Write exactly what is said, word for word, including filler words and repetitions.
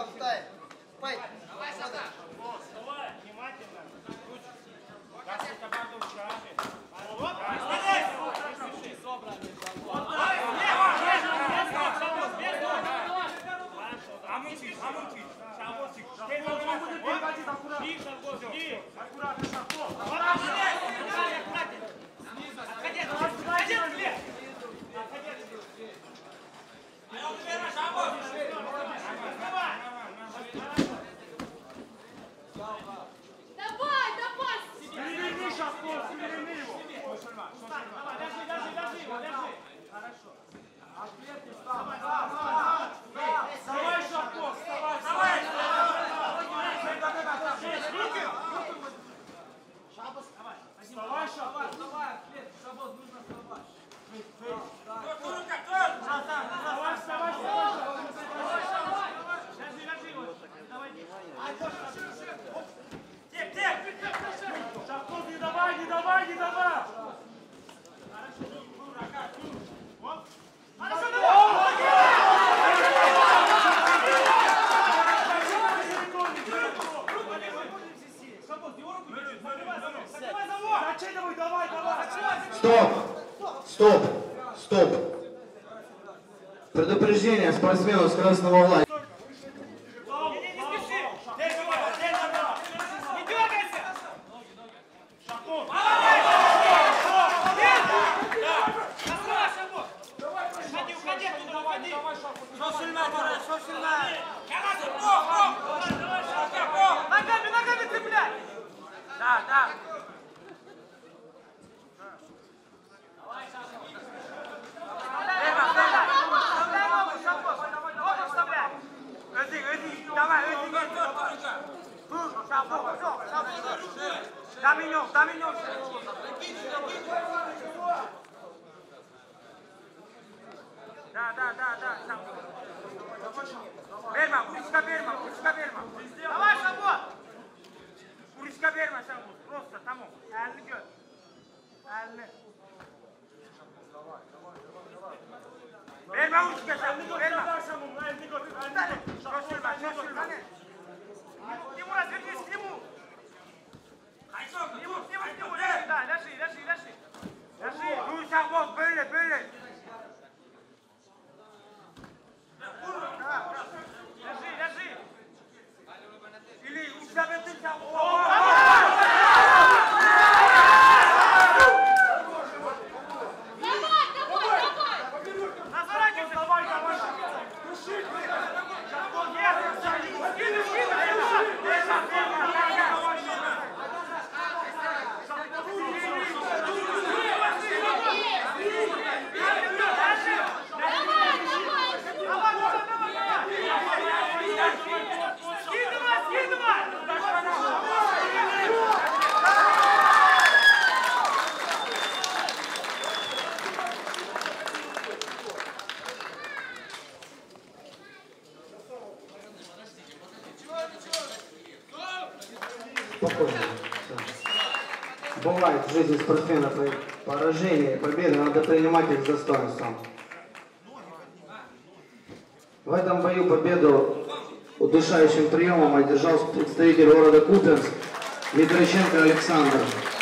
Стоп! Стоп! Стоп! Предупреждение спортсмену с красного угла. Ногами, ногами цепляй! Да, да. Доминем, доминем. Да, да, да, да. Берма, Уричка берма, Уричка берма. Давай, Шабот. Уричка берма, Шабот. Просто, тому. Elini gör. Elini. Verme Urичка, Şabot, verme. Şaşırma, şaşırma. Тимур, отвернись к нему. Тимур, Тимур, Тимур, да, ляжи, ляжи, ляжи. Ляжи. Ну, Şabot, böyle, böyle. Ляжи, ляжи. Или у тебя ты Şabot. Спокойно. Бывает в жизни спортсмена поражение и победы, надо принимать их с достоинством. В этом бою победу удушающим приемом одержал представитель города Купенск Митроченко Александр.